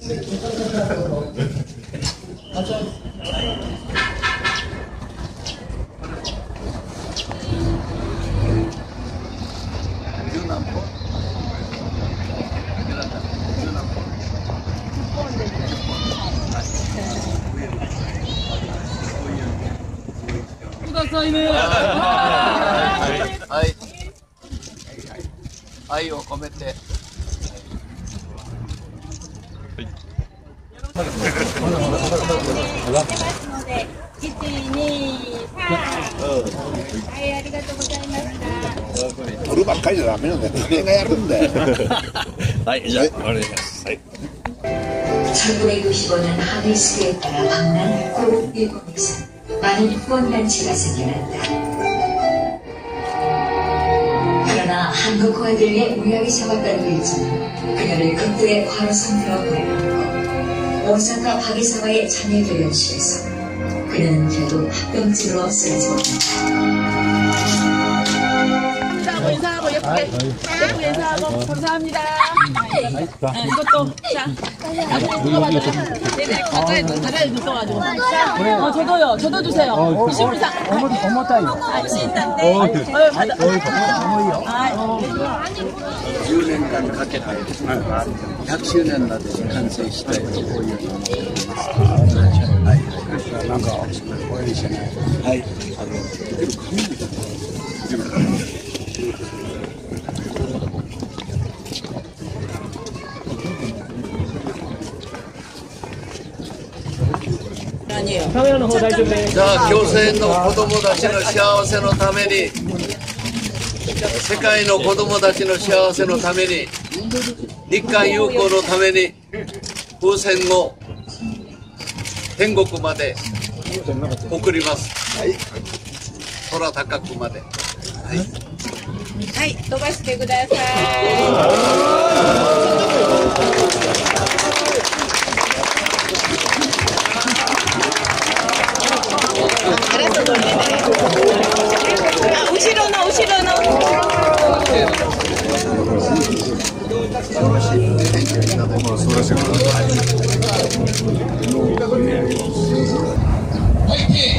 はい。愛を込めて。 1、2、3。はい、ありがとうございました。 こればっかりじゃダメなんだよ。誰がやるんだよ。 はい、じゃあ、お願いします。はい。 1995년 하위 스퀘어 따라 방난 고급 일본에서 많은 후원단체가 생겨났다. 그러나 한국화들의 무리하게 잡았다는 일지는 그녀를 극도의 과로 상태로 보내놓고 오사카 바기사와의 자녀들 연실에서 그는 결국 합병증으로 쓰러졌다. 인사하고 예쁘게 인사하고 감사합니다. 이것도 자 네네 가까이 붙어가지고 저도 주세요. 신부상 重たいよ。 신난데 10年間かけて100周年までに完成したいとこういうなんか応援してない。 はい。じゃあ共生の子どもたちの幸せのために世界の子どもたちの幸せのために日韓友好のために風船を天国まで送ります、はい、空高くまで、はい、 はい、飛ばしてください。後ろの素晴らしい。